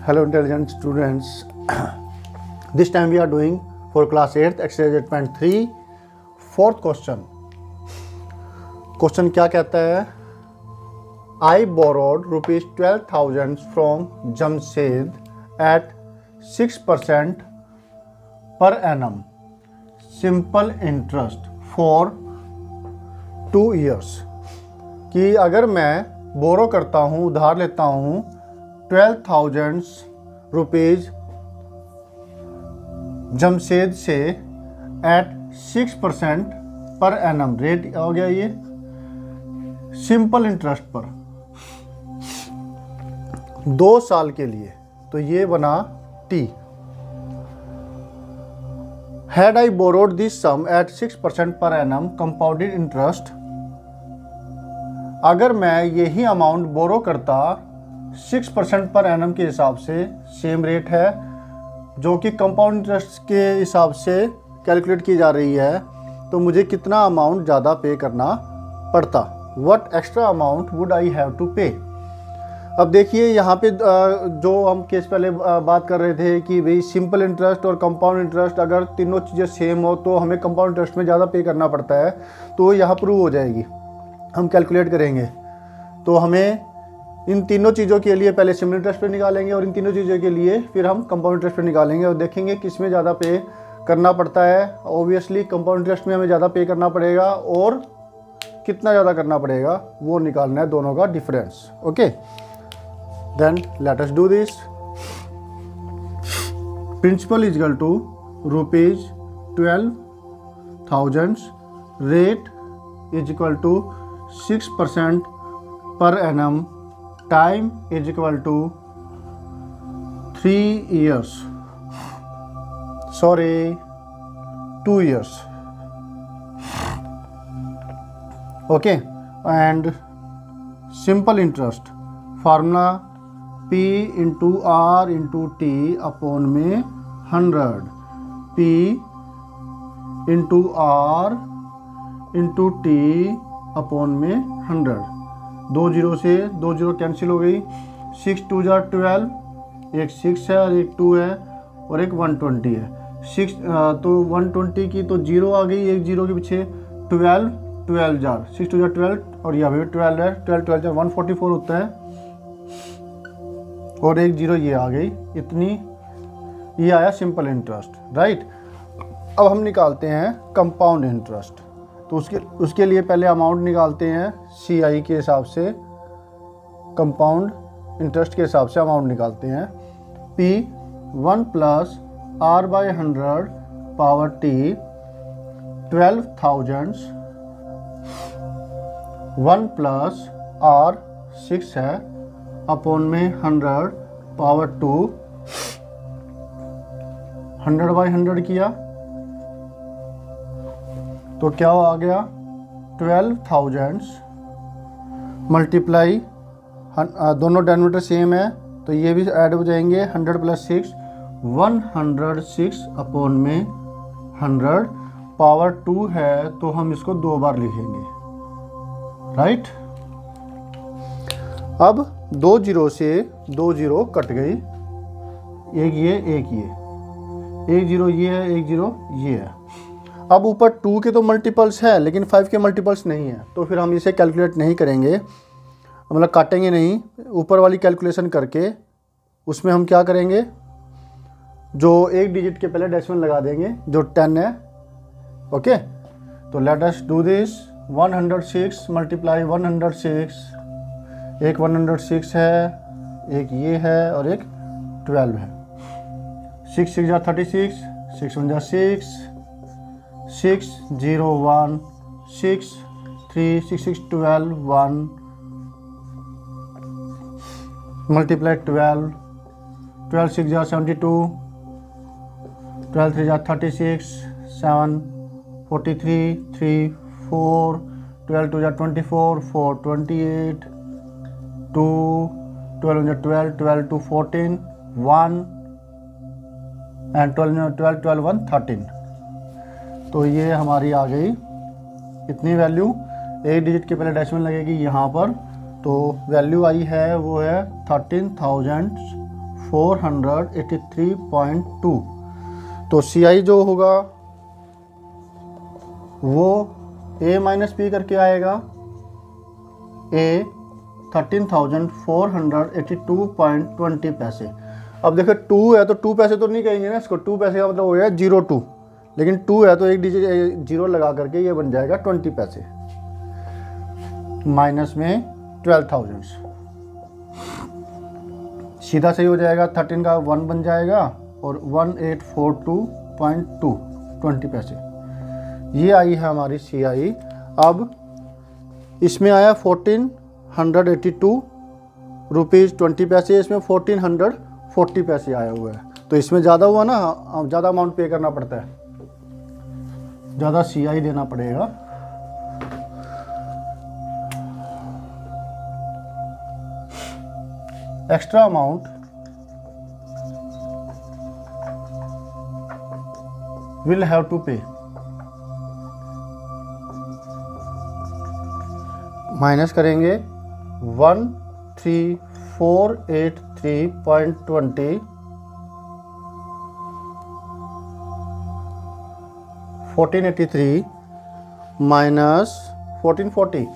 Hello intelligent students. This time we are doing for class 8th exercise 8.3 fourth question. Question क्या कहता है? I borrowed rupees 12,000 from Jamshed at 6% per annum simple interest for 2 years. कि अगर मैं बोरो करता हूँ, उधार लेता हूँ 12,000 रुपीज़ जमशेद से एट 6% पर एनम, रेट हो गया ये सिंपल इंटरेस्ट पर 2 साल के लिए, तो ये बना टी. Had I borrowed this sum at 6% per annum compounded interest, अगर मैं यही अमाउंट बोरो करता 6% पर एनम के हिसाब से, सेम रेट है जो कि कंपाउंड इंटरेस्ट के हिसाब से कैलकुलेट की जा रही है, तो मुझे कितना अमाउंट ज़्यादा पे करना पड़ता. What extra amount would I have to pay. अब देखिए यहाँ पे जो हम केस पहले बात कर रहे थे कि भाई सिंपल इंटरेस्ट और कंपाउंड इंटरेस्ट अगर तीनों चीज़ें सेम हो तो हमें कंपाउंड इंटरेस्ट में ज़्यादा पे करना पड़ता है, तो यहाँ प्रूव हो जाएगी. हम कैलकुलेट करेंगे तो हमें इन तीनों चीज़ों के लिए पहले सिंपल इंटरेस्ट पे निकालेंगे और इन तीनों चीज़ों के लिए फिर हम कंपाउंड इंटरेस्ट पे निकालेंगे और देखेंगे किस में ज़्यादा पे करना पड़ता है. ऑब्वियसली कंपाउंड इंटरेस्ट में हमें ज़्यादा पे करना पड़ेगा और कितना ज़्यादा करना पड़ेगा वो निकालना है, दोनों का difference. Okay, then let us do this. Principal is equal to rupees 12,000, rate is equal to 6% per annum, time is equal to 3 years, sorry 2 years. Okay, and simple interest formula P into R into T upon में 100, P into R into T upon में 100. 2 zero से 2 zero cancel हो गई. 6 2 jar 12, एक 6 है और एक 2 है और एक 120 है. 6 तो 120 की तो 0 आ गई, एक जीरो के पीछे 12 12 जार 6 2 जार 12 और यहाँ पे 12 है, 12 12 जार 144 होता है और एक जीरो ये आ गई. इतनी ये आया सिंपल इंटरेस्ट, राइट. अब हम निकालते हैं कंपाउंड इंटरेस्ट, तो उसके लिए पहले अमाउंट निकालते हैं CI के हिसाब से, कंपाउंड इंटरेस्ट के हिसाब से अमाउंट निकालते हैं. P 1 plus R by 100 power T 12,000, 1 plus R 6 है अपॉन में 100 पावर 2, 100 बाई 100 किया तो क्या आ गया 12,000 मल्टीप्लाई, दोनों डिनोमिनेटर सेम है तो ये भी ऐड हो जाएंगे. 100 प्लस 6 106 अपॉन में 100 पावर 2 है तो हम इसको 2 बार लिखेंगे, राइट. अब 2 जीरो से 2 जीरो कट गई, एक ये एक ये, एक जीरो ये है, एक जीरो ये है. अब ऊपर 2 के तो मल्टीपल्स है लेकिन 5 के मल्टीपल्स नहीं है, तो फिर हम इसे कैलकुलेट नहीं करेंगे, मतलब काटेंगे नहीं. ऊपर वाली कैलकुलेशन करके उसमें हम क्या करेंगे, जो एक डिजिट के पहले डेसिमल लगा देंगे जो 10 है. ओके, तो let us do this. 106 multiply 106, एक 106 है, एक ये है और एक 12 है. 6 6 जार 36, 6 1 जार 6, 6 0 1 6 3 6 6 12 1 मल्टीप्लाई 12, 12 6 जार 72, 12 3 जार 36, 7 43 3 4, 12 2 जार 24, 4 28, 2 12 जार 12, 12 2 14, 1 एंड 12 12 1 13. तो ये हमारी आ गई इतनी वैल्यू. एक डिजिट के पहले डेसिमल लगेगी यहाँ पर, तो वैल्यू आई है वो है 13,400 483.2। तो CI जो होगा वो A माइनस P करके आएगा, A 13,482.20 पैसे। अब देखो 2 है तो 2 पैसे तो नहीं कहेंगे ना इसको, 2 पैसे का मतलब हो गया 02, लेकिन 2 है तो एक डिजिट 0 लगा करके ये बन जाएगा 20 पैसे, माइनस में 12,000, सीधा सही हो जाएगा। 13 का 1 बन जाएगा और 1842.2 20 पैसे, ये आई है हमारी CI। अब इसमें आया 1482 रुपीज़ 20 पैसे, इसमें 1440 पैसे आया हुआ है, तो इसमें ज़्यादा हुआ ना, ज़्यादा अमाउंट पे करना पड़ता है, ज़्यादा CI देना पड़ेगा। Extra amount will have to pay, minus करेंगे 13,483.20, 1483 माइनस 1440,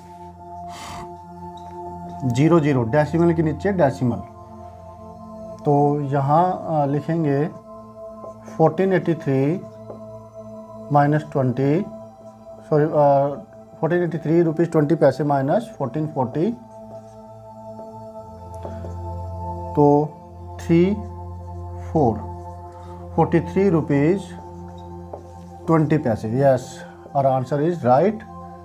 00 डेसिमल के नीचे डेसिमल, तो यहाँ लिखेंगे 1483 माइनस 20, सॉरी 1483 रुपीज़ 20 पैसे माइनस 1440, तो 43 रुपीज़ 20 पैसे। Yes, our answer is right.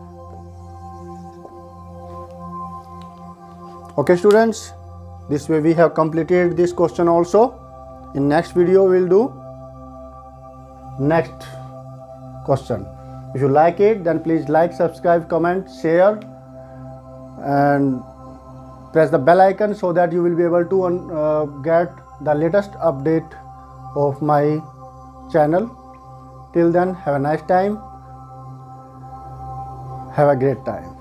Okay students, this way we have completed this question also. In next video we will do next question. If you like it, then please like, subscribe, comment, share and press the bell icon so that you will be able to get the latest update of my channel. Till then, have a nice time, have a great time.